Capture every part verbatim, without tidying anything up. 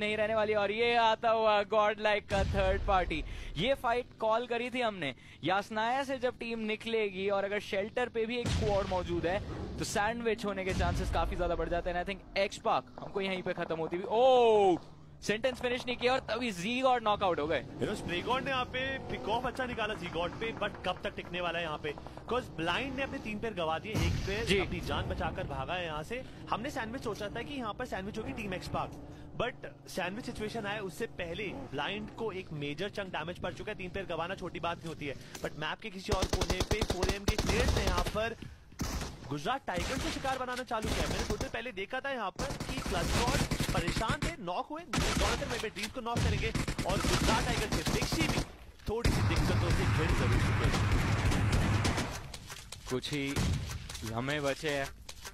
नहीं रहने वाली। और ये आता हुआ गॉड लाइक का थर्ड पार्टी। ये फाइट कॉल करी थी हमने, यासनाया से जब टीम निकलेगी और अगर शेल्टर पे भी एक स्क्वाड मौजूद है तो सैंडविच होने के चांसेस काफी ज्यादा बढ़ जाते हैं। आई थिंक एक्सपाक हमको यहीं पे खत्म होती हुई, ओह सेंटेंस फिनिश नहीं किया और तभी ज़ीगॉड नॉकआउट हो गए। स्प्रेगॉड ने यहाँ पे पिक ऑफ अच्छा निकाला ज़ीगॉड पे, बट कब तक टिकने वाला है यहाँ पे, बिकॉज ब्लाइंड ने अपने तीन पैर गवा दिए, एक पैर अपनी जान बचाकर भागा है यहाँ से। हमने सैंडविच सोचा था कि यहाँ पर सैंडविच होगी टीम एक्सपाक, बट सैंडविच सिचुएशन आया उससे पहले ब्लाइंड को एक मेजर चंक डैमेज पड़ चुका है। तीन पैर गवाना छोटी बात नहीं होती है, बट मैप के किसी और कोने पे फोर एम के प्लेयर्स ने यहाँ पर गुजरात टाइगर से शिकार बनाना चालू किया। मैंने थोड़ी देर पहले देखा था यहाँ पर कि क्लचगॉड परेशान थे, नॉक हुए, जॉनथन में ड्रीम को नॉक करेंगे और गुजरात टाइगर से दिक्षी भी थोड़ी सी दिक्कतों से घिर जरूर चुके हैं। कुछ ही लम्हे बचे हैं,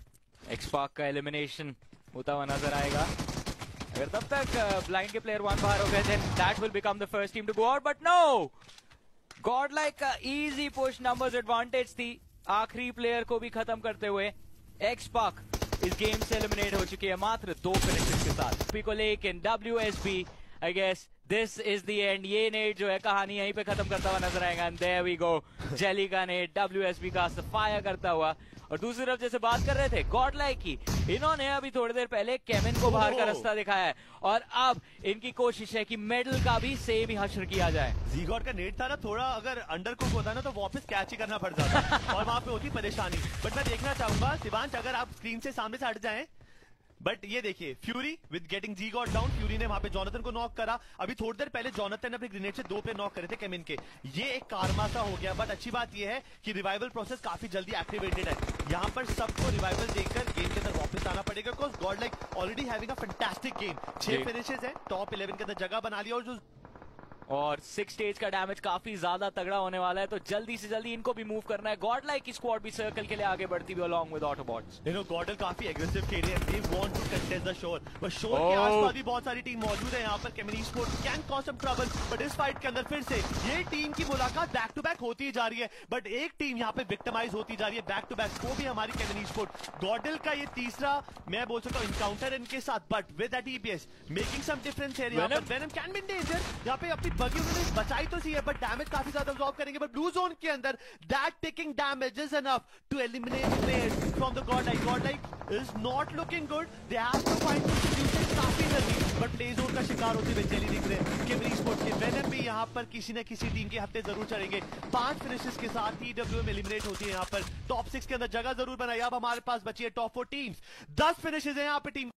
एक्सपाक का एलिमिनेशन होता हुआ नजर आएगा। अगर तब तक ब्लाइंड के प्लेयर वन बाहर हो गए then that will become the first team to go out, but no, Godlike का इजी पुश नंबर्स एडवांटेज थी। आखिरी प्लेयर को भी खत्म करते हुए एक्सपाक इस गेम से एलिमिनेट हो चुकी है मात्र दो फिनिशेस के साथ। पी को लेकिन W S B I guess this is the end. ये नेट जो है कहानी यहीं पे खत्म करता हुआ नजर आएगा। एंड देयर वी गो, जेली का नेट डब्ल्यू एस बी का सफाया करता हुआ। और दूसरी तरफ जैसे बात कर रहे थे गॉड लाइक की, इन्होंने अभी थोड़ी देर पहले केविन को बाहर का रास्ता दिखाया है और अब इनकी कोशिश है कि मेडल का भी सेम ही हश्र किया जाए। ज़ीगॉड का नेट था ना, थोड़ा अगर अंडर कुक होता ना तो वापस कैच ही करना पड़ जाता और वहां पे होती परेशानी। बट मैं देखना चाहूंगा शिवांश, अगर आप स्क्रीन से सामने से हट जाएं, बट ये देखिए फ्यूरी विद गेटिंग ज़ीगॉड डाउन, फ्यूरी ने वहां पे जॉनथन को नॉक करा। अभी थोड़ी देर पहले जॉनथन ने अपने ग्रेनेड से दो पे नॉक करे थे केविन के, ये एक कारमा सा हो गया। बट अच्छी बात ये है कि रिवाइवल प्रोसेस काफी जल्दी एक्टिवेटेड है। यहाँ पर सबको रिवाइवल देकर गेम के अंदर वापस आना पड़ेगा, because Godlike already having a fantastic game. छह फिनिशेस है, टॉप इलेवन के अंदर जगह बना लिया और जो और सिक्स स्टेज का डैमेज काफी ज्यादा तगड़ा होने वाला है, तो जल्दी से जल्दी इनको भी मूव करना है। गॉड लाइक की स्क्वाड भी सर्कल के लिए आगे बढ़ती हुई along with Autobots. You know गॉडल काफी एग्रेसिव खेल रहे हैं, they want to contest the shore, but shore के आसपास भी बहुत सारी टीम मौजूद है। यहाँ पर Kevin sport can cause some trouble, but इस फाइट के अंदर फिर से ये टीम की मुलाकात बैक टू बैक होती जा रही है, बट एक टीम यहाँ पे विक्टिमाइज होती जा रही है बैक टू बैक, वो भी हमारी केविन स्पोर्ट। गॉडल का ये तीसरा मैं बोल सकता हूँ इनकाउंटर इनके साथ, but with that EPS making some difference है। यहाँ पर Venom can be in danger, यहाँ पे अपनी बगी उन्होंने बचा तो सी है, बट डैमेज काफी ज्यादा अब्सॉर्ब करेंगे। बट ब्लू जोन के अंदर that taking damage is enough to eliminate players from the god like. God like is not looking good, they have to find solution काफी जल्दी, बट प्ले जोन का शिकार होते हुए जेली दिख रहे हैं। केविन स्पोर्ट्स के वेनम भी यहाँ पर किसी न किसी टीम के हफ्ते जरूर चढ़ेंगे। पांच फिनिशेस के साथ ही डब्ल्यूएम एलिमिनेट होती है यहाँ पर, टॉप सिक्स के अंदर जगह जरूर बनाई। अब हमारे पास बची है टॉप फोर टीम्स, दस फिनिशेस है यहाँ पे टीम